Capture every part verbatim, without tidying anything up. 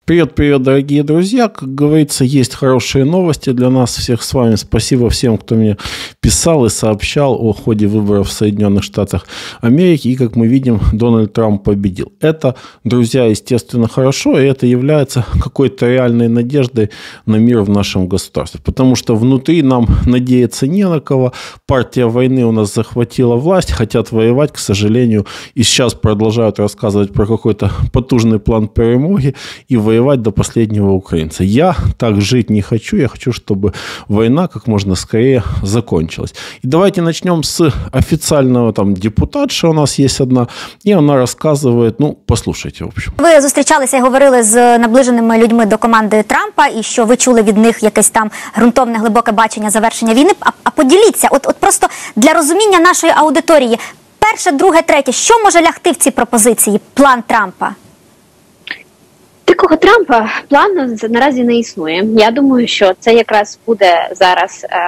Привет-привет, дорогие друзья. Как говорится, есть хорошие новости для нас всех с вами. Спасибо всем, кто мне писал и сообщал о ходе выборов в Соединенных Штатах Америки. И, как мы видим, Дональд Трамп победил. Это, друзья, естественно, хорошо, и это является какой-то реальной надеждой на мир в нашем государстве. Потому что внутри нам надеяться не на кого. Партия войны у нас захватила власть, хотят воевать, к сожалению, и сейчас продолжают рассказывать про какой-то потужный план перемоги и воевать до последнего украинца. Я так жить не хочу. Я хочу, чтобы война как можно скорее закончилась. И давайте начнем с официального там депутатша у нас есть одна, и она рассказывает, ну, послушайте, в общем. Ви зустрічалися і говорили з наближеними людьми до команди Трампа, і що ви чули від них якесь там ґрунтовне, глибоке бачення завершення війни. А, а поділіться, от, от просто для розуміння нашої аудиторії, перше, друге, третє, що може лягти в ці пропозиції, план Трампа? Такого Трампа плану наразі не існує. Я думаю, що це якраз буде зараз е,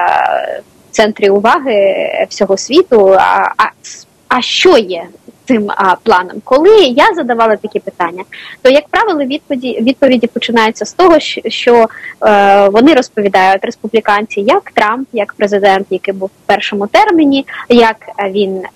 в центрі уваги всього світу. А, а, а що є цим а, планом? Коли я задавала такі питання, то, як правило, відповіді, відповіді починаються з того, що, що е, вони розповідають, республіканці, як Трамп, як президент, який був в першому терміні, як він е,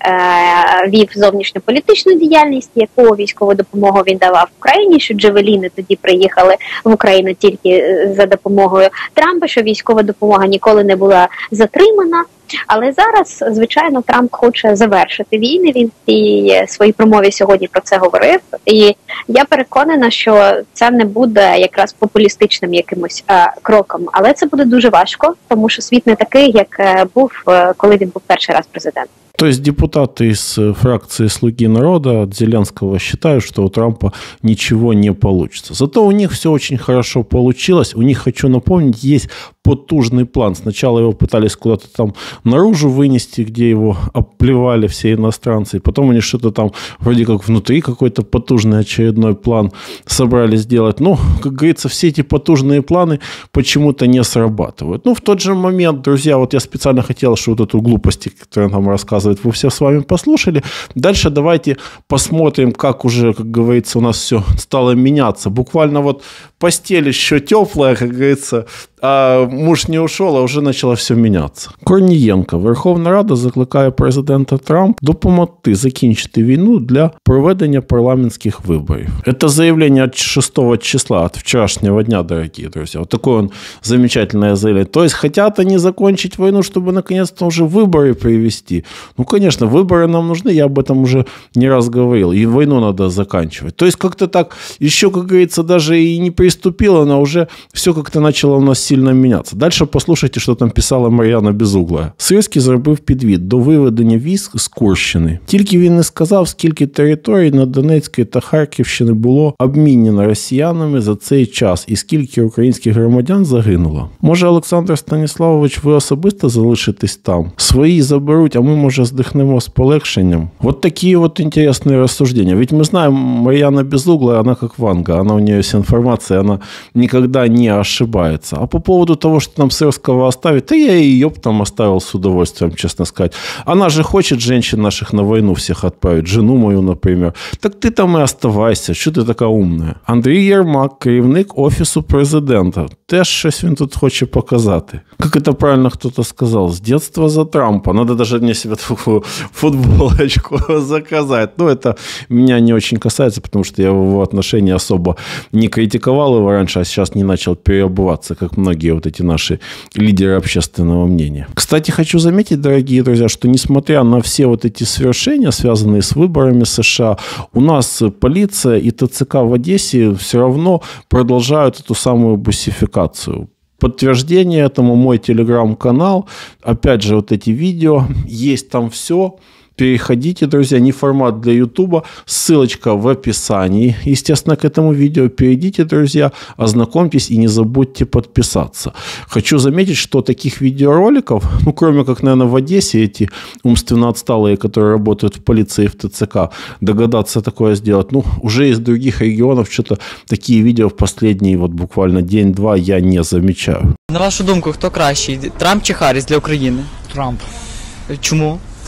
вів зовнішньополітичну діяльність, яку військову допомогу він давав Україні, що джавеліни тоді приїхали в Україну тільки за допомогою Трампа, що військова допомога ніколи не була затримана. Але зараз, звичайно, Трамп хоче завершити війни, він в цій своїй промові сьогодні про це говорив, і я переконана, що це не буде якраз популістичним якимось е, кроком, але це буде дуже важко, тому що світ не такий, як е, був, е, коли він був перший раз президентом. То есть депутаты из фракции «Слуги народа» от Зеленского считают, что у Трампа ничего не получится. Зато у них все очень хорошо получилось. У них, хочу напомнить, есть потужный план. Сначала его пытались куда-то там наружу вынести, где его оплевали все иностранцы. Потом они что-то там вроде как внутри какой-то потужный очередной план собрались сделать. Но, как говорится, все эти потужные планы почему-то не срабатывают. Ну, в тот же момент, друзья, вот я специально хотел, что вот эту глупость, которую нам рассказывает, вы все с вами послушали. Дальше давайте посмотрим, как уже, как говорится, у нас все стало меняться. Буквально вот постель еще теплая, как говорится, а муж не ушел, а уже начало все меняться. Корнієнко. Верховна Рада закликає президента Трампа допомогти закінчити війну для проведення парламентских выборов. Это заявление от шестого числа, от вчерашнего дня, дорогие друзья. Вот такое он замечательное заявление. То есть хотят они закончить войну, чтобы наконец-то уже выборы провести. Ну, конечно, выборы нам нужны, я об этом уже не раз говорил. И войну надо заканчивать. То есть как-то так, еще, как говорится, даже и не приступило, но уже все как-то начало у нас сильно меняться. Дальше послушайте, що там писала Мар'яна Безугла. Сирський зробив підвід до виведення військ з Курщини. Тільки він не сказав, скільки територій на Донецькій та Харківщині було обмінено росіянами за цей час і скільки українських громадян загинуло. Може, Олександр Станіславович, ви особисто залишитесь там? Свої заберуть, а ми, може, здихнемо з полегшенням? Вот такие вот интересные рассуждения. Ведь мы знаем, Мар'яна Безугла, она как Ванга, она у нее есть информация, она никогда не ошибается. А по поводу того, что нам Сырского оставить, да я и ее там оставил с удовольствием, честно сказать. Она же хочет женщин наших на войну всех отправить, жену мою, например. Так ты там и оставайся, что ты такая умная. Андрій Єрмак, керівник Офісу президента. Теж щось він тут хоче показати. Как это правильно кто-то сказал, с детства за Трампа. Надо даже мне себе такую футболочку заказать. Но это меня не очень касается, потому что я в его отношении особо не критиковал его раньше, а сейчас не начал переобуваться, как многие вот эти наши лидеры общественного мнения. Кстати, хочу заметить, дорогие друзья, что несмотря на все вот эти свершения, связанные с выборами США, у нас полиция и ТЦК в Одессе все равно продолжают эту самую бусификацию. Подтверждение этому мой телеграм-канал. Опять же, вот эти видео. Есть там все. Переходите, друзья, не формат для Ютуба, ссылочка в описании, естественно, к этому видео. Перейдите, друзья, ознакомьтесь и не забудьте подписаться. Хочу заметить, что таких видеороликов, ну, кроме как, наверное, в Одессе, эти умственно отсталые, которые работают в полиции и в ТЦК, догадаться такое сделать, ну, уже из других регионов что-то такие видео в последний вот буквально день-два я не замечаю. На вашу думку, хто кращий, Трамп чи Харріс для України? Трамп. Чому?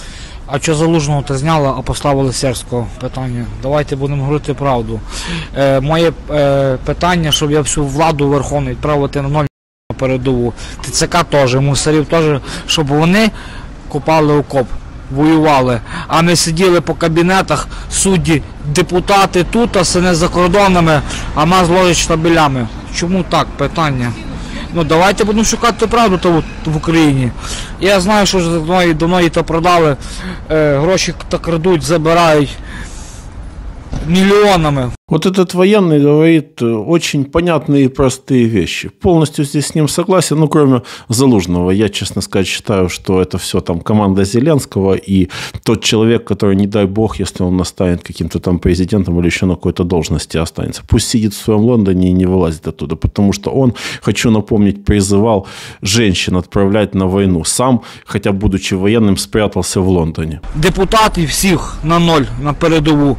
А що Залужного то зняли, а поставили Сирського? Питання. Давайте будемо говорити правду. Е, моє е, питання, щоб я всю владу верховну відправити на ноль на передову. ТЦК теж, мусорів теж, щоб вони копали окоп, воювали, а не сиділи по кабінетах, судді, депутати тут, а сини за кордонами, а нас ложать штабелями. Чому так? Питання. Ну, давайте будемо шукати правду то в Україні. Я знаю, що давно, давно її то продали, е, гроші так крадуть, забирають миллионами. Вот этот военный говорит очень понятные и простые вещи. Полностью здесь с ним согласен, ну, кроме Залужного. Я, честно сказать, считаю, что это все там команда Зеленского и тот человек, который, не дай бог, если он настанет каким-то там президентом или еще на какой-то должности останется. Пусть сидит в своем Лондоне и не вылазит оттуда, потому что он, хочу напомнить, призывал женщин отправлять на войну. Сам, хотя будучи военным, спрятался в Лондоне. Депутатів всіх на ноль, на передову.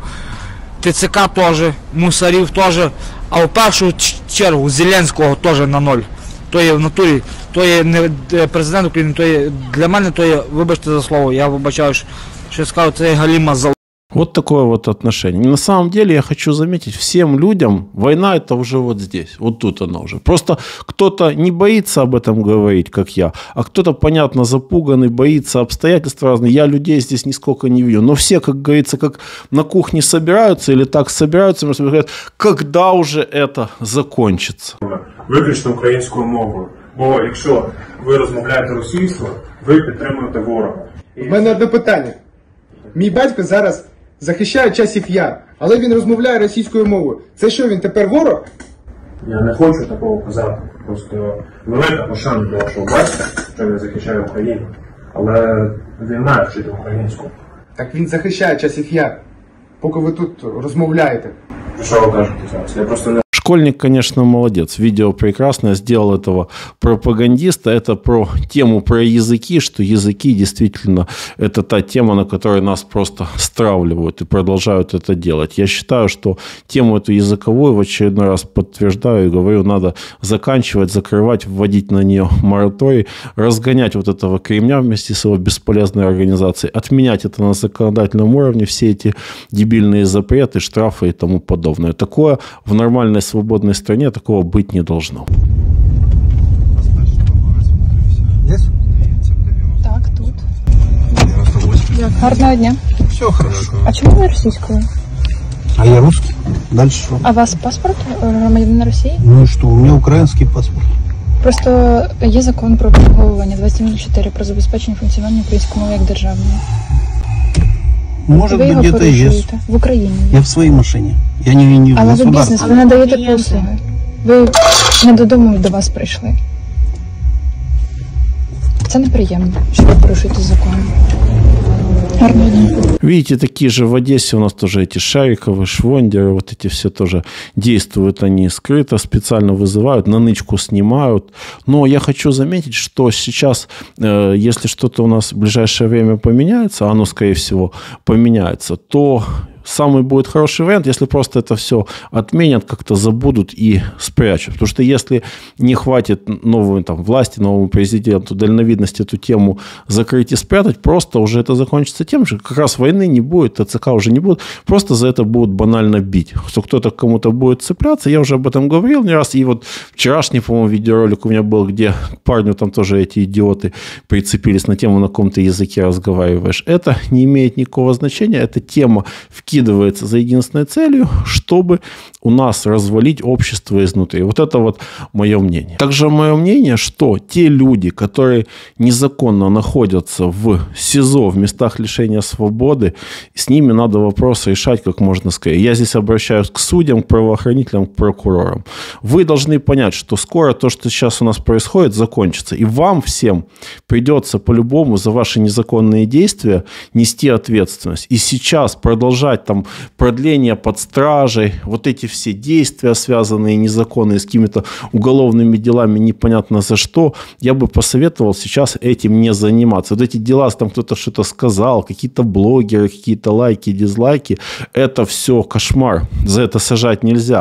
ТЦК теж, мусорів теж, а в першу чергу Зеленського теж на ноль. То є в натурі, то є не президент України, то є для мене, то є, вибачте за слово, я вибачаю, що я скажу, це є галіма зал. Вот такое вот отношение. На самом деле я хочу заметить, всем людям война это уже вот здесь, вот тут она уже. Просто кто-то не боится об этом говорить, как я, а кто-то, понятно, запуганный, боится, обстоятельства разные. Я людей здесь нисколько не вижу. Но все, как говорится, как на кухне собираются или так собираются, говорят, когда уже это закончится. Виключно українською мовою. Бо якщо ви розмовляєте російською, ви підтримуєте ворога. У мене одне питання. Мій батько зараз захищає часів Яр, але він розмовляє російською мовою. Це що, він тепер ворог? Я не хочу такого казати. Просто велика пошана до вашого батька, що він захищає Україну. Але він має вчити українську. Так він захищає часів Яр, поки ви тут розмовляєте. Що ви кажете зараз? Я просто не... Школьник, конечно, молодец. Видео прекрасное. Сделал этого пропагандиста. Это про тему про языки, что языки действительно это та тема, на которой нас просто стравливают и продолжают это делать. Я считаю, что тему эту языковую в очередной раз подтверждаю и говорю, надо заканчивать, закрывать, вводить на нее мораторий, разгонять вот этого Кремня вместе с его бесполезной организацией, отменять это на законодательном уровне, все эти дебильные запреты, штрафы и тому подобное. Такое в нормальной свободной стране такого быть не должно. Так, тут. Гарного дня. Все хорошо. А чому ви російською? А я русский. Дальше что? А у вас паспорт громадянина Росії? Ну и что, у меня украинский паспорт. Просто є закон про обслуговування двадцять нуль чотири про забезпечення функціонування української мови як державної. Может ви быть, його где-то есть. порушуєте в Україні. Я в своей машине. Я не, не в Але ви государстве. бізнес, ви надаєте послуги. Ви не додому до вас прийшли. Це неприємно, що ви порушуєте закон. Гарного дня. Видите, такие же в Одессе у нас тоже эти Шариковы, Швондеры, вот эти все тоже действуют, они скрыто, специально вызывают, на нычку снимают. Но я хочу заметить, что сейчас, э, если что-то у нас в ближайшее время поменяется, а оно, скорее всего, поменяется, то самый будет хороший вариант, если просто это все отменят, как-то забудут и спрячут. Потому что если не хватит новой там, власти, новому президенту дальновидности эту тему закрыть и спрятать, просто уже это закончится тем же, как раз войны не будет, ТЦК уже не будет, просто за это будут банально бить. Что кто-то к кому-то будет цепляться, я уже об этом говорил не раз, и вот вчерашний, по-моему, видеоролик у меня был, где к парню там тоже эти идиоты прицепились на тему, на каком-то языке разговариваешь. Это не имеет никакого значения, эта тема в вкидывается за единственной целью, чтобы у нас развалить общество изнутри. Вот это вот мое мнение. Также мое мнение, что те люди, которые незаконно находятся в СИЗО, в местах лишения свободы, с ними надо вопрос решать как можно скорее. Я здесь обращаюсь к судьям, к правоохранителям, к прокурорам. Вы должны понять, что скоро то, что сейчас у нас происходит, закончится. И вам всем придется по-любому за ваши незаконные действия нести ответственность. И сейчас продолжать там продление под стражей, вот эти все действия, связанные незаконные с какими-то уголовными делами, непонятно за что, я бы посоветовал сейчас этим не заниматься. Вот эти дела, там кто-то что-то сказал, какие-то блогеры, какие-то лайки, дизлайки, это все кошмар. За это сажать нельзя.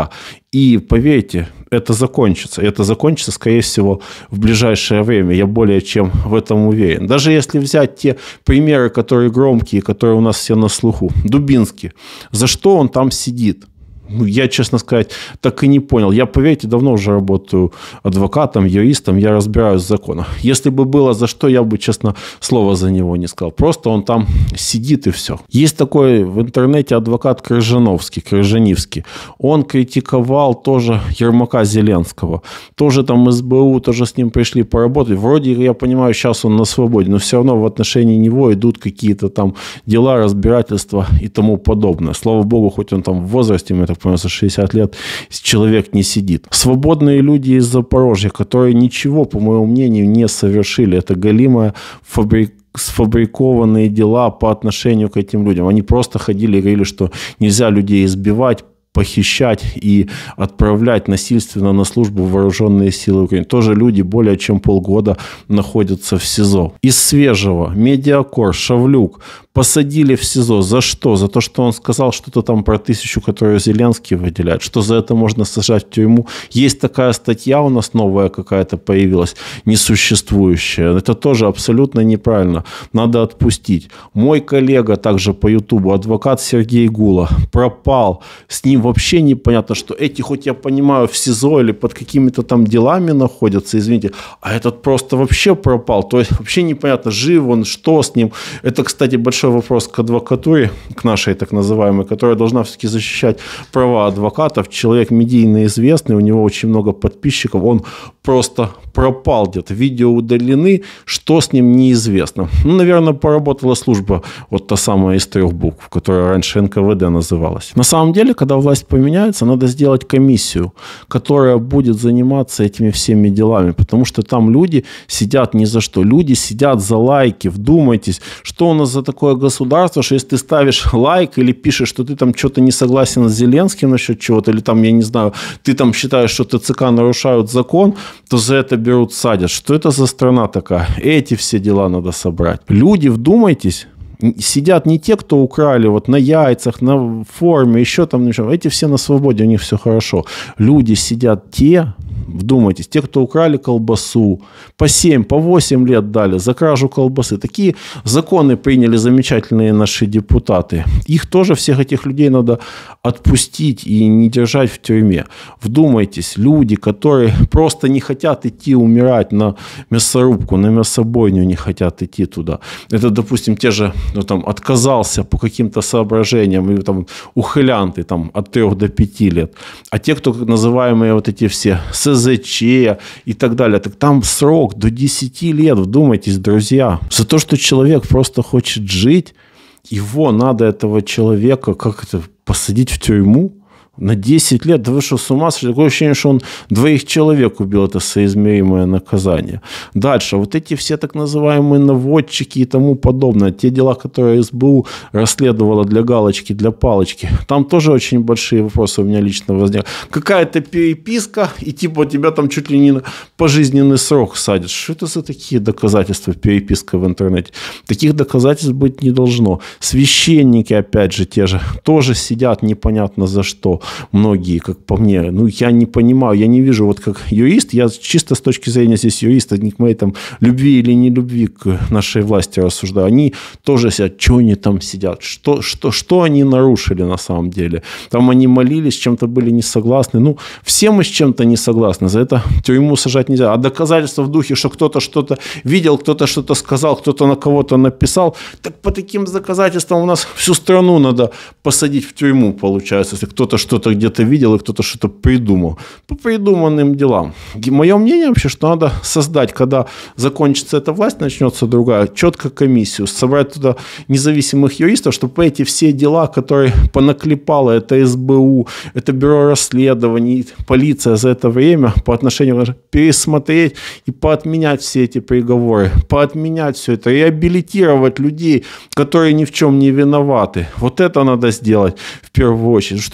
И поверьте, это закончится. Это закончится, скорее всего, в ближайшее время. Я более чем в этом уверен. Даже если взять те примеры, которые громкие, которые у нас все на слуху. Дубинский. За что он там сидит? Ну, я, честно сказать, так и не понял. Я, поверьте, давно уже работаю адвокатом, юристом, я разбираюсь в законах. Если бы было за что, я бы, честно, слова за него не сказал. Просто он там сидит и все. Есть такой в интернете адвокат Крыжановский, Крыжанивский. Он критиковал тоже Ермака Зеленского. Тоже там эс бэ у, тоже с ним пришли поработать. Вроде, я понимаю, сейчас он на свободе, но все равно в отношении него идут какие-то там дела, разбирательства и тому подобное. Слава богу, хоть он там в возрасте, мы так понимаю, за шестьдесят лет человек не сидит. Свободные люди из Запорожья, которые ничего, по моему мнению, не совершили. Это галимая фабрика, сфабрикованные дела по отношению к этим людям. Они просто ходили и говорили, что нельзя людей избивать, похищать и отправлять насильственно на службу в вооруженные силы Украины. Тоже люди более чем полгода находятся в СИЗО. Из свежего Медиакор, Шавлюк посадили в СИЗО. За что? За то, что он сказал что-то там про тысячу, которую Зеленский выделяет. Что за это можно сажать в тюрьму? Есть такая статья у нас новая какая-то появилась, несуществующая. Это тоже абсолютно неправильно. Надо отпустить. Мой коллега также по Ютубу, адвокат Сергей Гула, пропал. С ним вообще непонятно, что эти, хоть я понимаю, в СИЗО или под какими-то там делами находятся, извините, а этот просто вообще пропал. То есть вообще непонятно, жив он, что с ним. Это, кстати, большой вопрос к адвокатуре, к нашей так называемой, которая должна все-таки защищать права адвокатов. Человек медийно известный, у него очень много подписчиков, он просто пропал где-то. Видео удалены, что с ним неизвестно. Ну, наверное, поработала служба, вот та самая из трех букв, которая раньше эн ка вэ дэ называлась. На самом деле, когда власть поменяется, надо сделать комиссию, которая будет заниматься этими всеми делами, потому что там люди сидят ни за что. Люди сидят за лайки. Вдумайтесь, что у нас за такое государство, что если ты ставишь лайк или пишешь, что ты там что-то не согласен с Зеленским насчет чего-то, или там, я не знаю, ты там считаешь, что тэ цэ ка нарушают закон, то за это берут, садят. Что это за страна такая? Эти все дела надо собрать. Люди, вдумайтесь, сидят не те, кто украли вот на яйцах, на форме, еще там ничего. Эти все на свободе, у них все хорошо. Люди сидят те, вдумайтесь, те, кто украли колбасу, по семь, по восемь лет дали за кражу колбасы. Такие законы приняли замечательные наши депутаты. Их тоже, всех этих людей, надо отпустить и не держать в тюрьме. Вдумайтесь, люди, которые просто не хотят идти умирать на мясорубку, на мясобойню не хотят идти туда. Это, допустим, те же, ну, там, отказался по каким-то соображениям, или там ухылянты там, от трех до пяти лет. А те, кто называемые вот эти все эс зэ че и так далее, так там срок до десяти лет, вдумайтесь, друзья. За то, что человек просто хочет жить, его надо, этого человека, как это, посадить в тюрьму на десять лет. Да вы что, с ума сошли? Такое ощущение, что он двоих человек убил. Это соизмеримое наказание. Дальше. Вот эти все так называемые наводчики и тому подобное. Те дела, которые эс бэ у расследовала для галочки, для палочки. Там тоже очень большие вопросы у меня лично возникли. Какая-то переписка, и типа тебя там чуть ли не на пожизненный срок садят. Что это за такие доказательства? Переписка в интернете. Таких доказательств быть не должно. Священники, опять же, те же, тоже сидят непонятно за что. Многие, как по мне, ну, я не понимаю, я не вижу, вот как юрист, я чисто с точки зрения здесь юриста, не к моей там любви или не любви к нашей власти рассуждаю, они тоже сидят, что они там сидят, что, что, что они нарушили на самом деле, там они молились, с чем-то были не согласны, ну, все мы с чем-то не согласны, за это тюрьму сажать нельзя, а доказательства в духе, что кто-то что-то видел, кто-то что-то сказал, кто-то на кого-то написал, так по таким доказательствам у нас всю страну надо посадить в тюрьму, получается, если кто-то что-то что-то где-то видел и кто-то что-то придумал. По придуманным делам. Мое мнение вообще, что надо создать, когда закончится эта власть, начнется другая, четко комиссию, собрать туда независимых юристов, чтобы эти все дела, которые понаклепало, это эс бэ у, это бюро расследований, полиция за это время по отношению пересмотреть и поотменять все эти приговоры, поотменять все это, реабилитировать людей, которые ни в чем не виноваты. Вот это надо сделать в первую очередь, что люди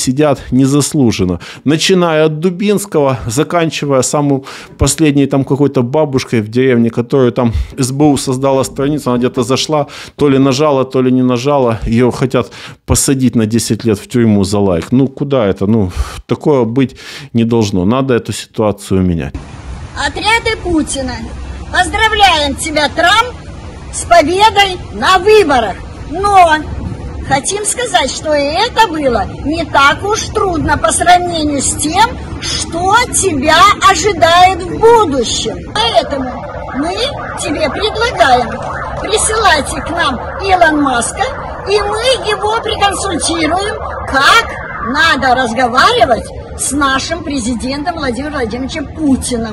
сидят незаслуженно. Начиная от Дубинского, заканчивая самым последней там какой-то бабушкой в деревне, которую там эс бэ у создала страницу, она где-то зашла, то ли нажала, то ли не нажала, ее хотят посадить на десять лет в тюрьму за лайк. Ну, куда это? Ну, такое быть не должно. Надо эту ситуацию менять. Отряды Путина. Поздравляем тебя, Трамп, с победой на выборах. Но хотим сказать, что и это было не так уж трудно по сравнению с тем, что тебя ожидает в будущем. Поэтому мы тебе предлагаем, присылайте к нам Илон Маска, и мы его проконсультируем, как надо разговаривать с нашим президентом Владимиром Владимировичем Путиным.